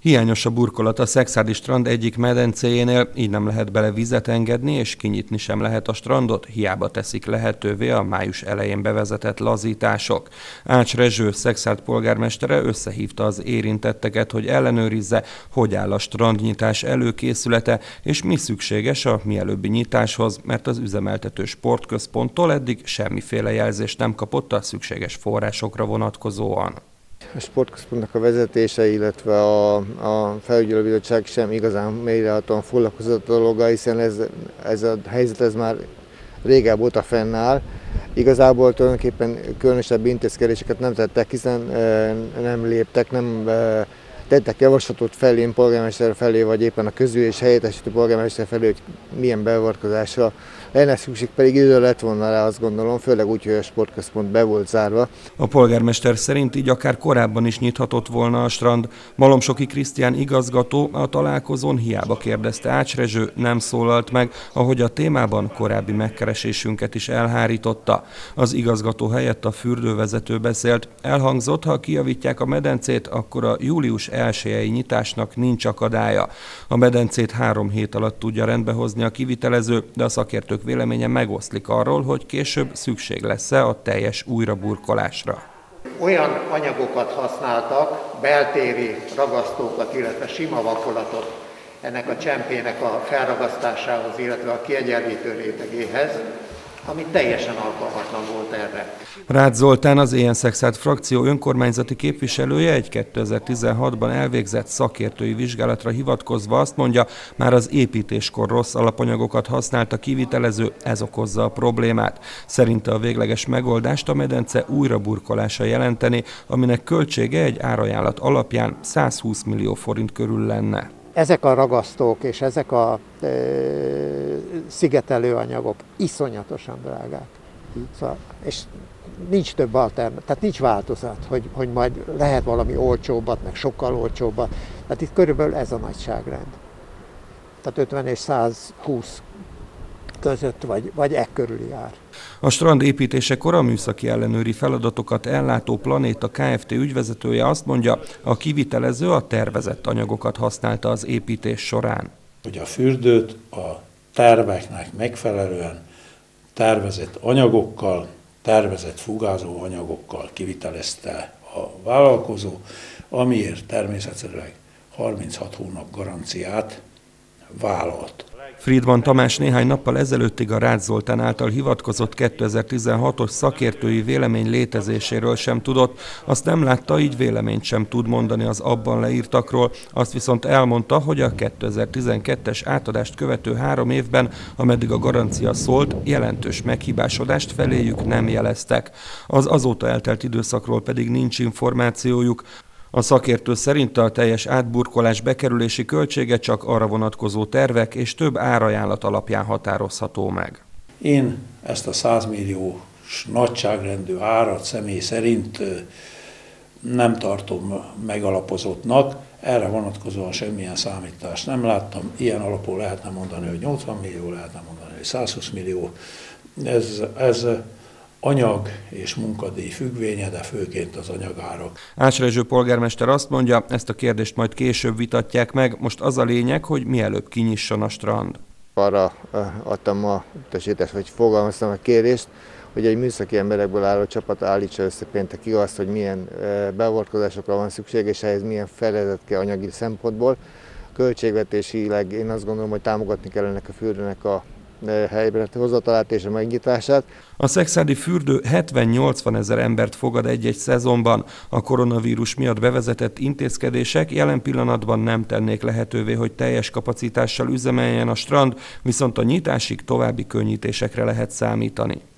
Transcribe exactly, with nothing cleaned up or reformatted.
Hiányos a burkolat a szekszárdi strand egyik medencéjénél, így nem lehet bele vizet engedni, és kinyitni sem lehet a strandot, hiába teszik lehetővé a május elején bevezetett lazítások. Ács Rezső, Szekszárd polgármestere összehívta az érintetteket, hogy ellenőrizze, hogy áll a strandnyitás előkészülete, és mi szükséges a mielőbbi nyitáshoz, mert az üzemeltető sportközponttól eddig semmiféle jelzést nem kapott a szükséges forrásokra vonatkozóan. A sportközpontnak a vezetése, illetve a, a felügyelőbizottság sem igazán mélyrehatóan foglalkozott a dologgal, hiszen ez, ez a helyzet ez már régebb óta fennáll. Igazából tulajdonképpen különösebb intézkedéseket nem tettek, hiszen e, nem léptek, nem e, tettek javaslatot felé, polgármester felé, vagy éppen a közül és helyettesítő polgármester felé, hogy milyen beavatkozásra lenne szükség, pedig idő lett volna rá, azt gondolom, főleg úgy, hogy a sportközpont be volt zárva. A polgármester szerint így akár korábban is nyithatott volna a strand. Malomsoki Krisztián igazgató a találkozón hiába kérdezte Ács Rezső, nem szólalt meg, ahogy a témában korábbi megkeresésünket is elhárította. Az igazgató helyett a fürdővezető beszélt. Elhangzott, ha kijavítják a medencét, akkor a július elsejei nyitásnak nincs akadálya. A medencét három hét alatt tudja rendbehozni a kivitelező, de a szakértők véleménye megoszlik arról, hogy később szükség lesz-e a teljes újraburkolásra. Olyan anyagokat használtak, beltéri ragasztókat, illetve sima vakolatot ennek a csempének a felragasztásához, illetve a kiegyenlítő rétegéhez, ami teljesen alkalmatlan volt erre. Rácz Zoltán, az é en Szekszárd frakció önkormányzati képviselője egy kétezer-tizenhatban elvégzett szakértői vizsgálatra hivatkozva azt mondja, már az építéskor rossz alapanyagokat használt a kivitelező, ez okozza a problémát. Szerinte a végleges megoldást a medence újraburkolása jelenteni, aminek költsége egy árajánlat alapján százhúsz millió forint körül lenne. Ezek a ragasztók és ezek a e, szigetelő anyagok iszonyatosan drágák. Szóval, és nincs több alternatív, tehát nincs változat, hogy, hogy majd lehet valami olcsóbbat, meg sokkal olcsóbbat. Tehát itt körülbelül ez a nagyságrend. Tehát ötven és százhúsz között, vagy, vagy e körüli ár. A strand építésekor a műszaki ellenőri feladatokat ellátó Planéta Kft. Ügyvezetője azt mondja, a kivitelező a tervezett anyagokat használta az építés során. Hogy a fürdőt a terveknek megfelelően tervezett anyagokkal, tervezett fugázó anyagokkal kivitelezte a vállalkozó, amiért természetesen harminchat hónap garanciát vállalt. Friedman Tamás néhány nappal ezelőttig a Rácz Zoltán által hivatkozott kétezer-tizenhatos szakértői vélemény létezéséről sem tudott, azt nem látta, így véleményt sem tud mondani az abban leírtakról, azt viszont elmondta, hogy a kétezer-tizenkettes átadást követő három évben, ameddig a garancia szólt, jelentős meghibásodást feléjük nem jeleztek. Az azóta eltelt időszakról pedig nincs információjuk. A szakértő szerint a teljes átburkolás bekerülési költsége csak arra vonatkozó tervek és több árajánlat alapján határozható meg. Én ezt a száz milliós nagyságrendű árat személy szerint nem tartom megalapozottnak, erre vonatkozóan semmilyen számítást nem láttam. Ilyen alapul lehetne mondani, hogy nyolcvan millió, lehetne mondani, hogy százhúsz millió. Ez, ez anyag és munkadíj függvénye, de főként az anyagárak. Ács Rezső polgármester azt mondja, ezt a kérdést majd később vitatják meg, most az a lényeg, hogy mielőbb kinyisson a strand. Arra adtam a utasítást, vagy fogalmaztam a kérést, hogy egy műszaki emberekből álló csapat állítsa össze péntekig azt, hogy milyen beavatkozásokra van szükség, és ehhez milyen fedezet kell anyagi szempontból. Költségvetésileg én azt gondolom, hogy támogatni kell ennek a fürdőnek a helyre hozatalát és a megnyitását. A szekszárdi fürdő hetven-nyolcvan ezer embert fogad egy-egy szezonban. A koronavírus miatt bevezetett intézkedések jelen pillanatban nem tennék lehetővé, hogy teljes kapacitással üzemeljen a strand, viszont a nyitásig további könnyítésekre lehet számítani.